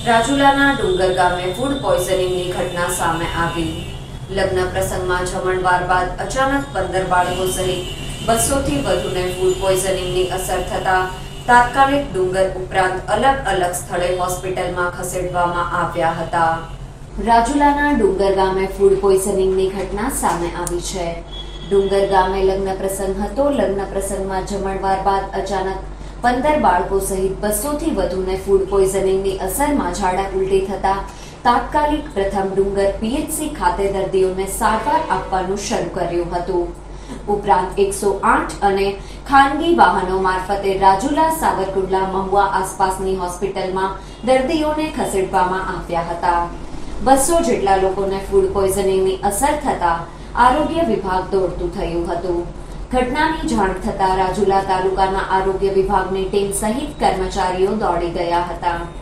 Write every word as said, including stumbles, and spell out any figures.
રાજુલાના ડુંગર ગામે ફૂડ પોઈઝનિંગની ઘટના સામે આવી। લગ્ન પ્રસંગમાં જમણવાર બાદ અચાનક પંદર બાળકો સહિત બસો થી વધુને ફૂડ પોઈઝનિંગની અસર થતા તાત્કાલિક ડુંગર ઉપરાંત અલગ અલગ સ્થળે હોસ્પિટલમાં ખસેડવામાં આવ્યા હતા। રાજુલાના ડુંગર ગામે ફૂડ પોઈઝનિંગની ઘટના સામે આવી છે। ડુંગર ગામે લગ્ન પ્રસંગ હતો। લગ્ન પ્રસંગમાં જમણવાર બાદ અચાનક પંદર બાળકો સહિત બસો થી વધુને ફૂડ પોઈઝનિંગની અસરમાં ઝાડા ઉલટી થતા તાત્કાલિક પ્રથમ ડુંગર પીએચસી ખાતે દર્દીઓને સારવાર આપવાનું શરૂ કર્યું હતું। ઉપરાંત એકસો આઠ અને ખાનગી વાહનો મારફતે રાજુલા, સાવરકુંડલા, મહુવા આસપાસની હોસ્પિટલમાં દર્દીઓને ખસેડવામાં આવ્યા હતા। બસો જેટલા લોકોને ફૂડ પોઈઝનિંગની અસર થતા આરોગ્ય વિભાગ દોડતું થયું હતું। ઘટનાની જાણ થતા રાજુલા તાલુકાના આરોગ્ય વિભાગની ટીમ સહિત કર્મચારીઓ દોડી ગયા હતા।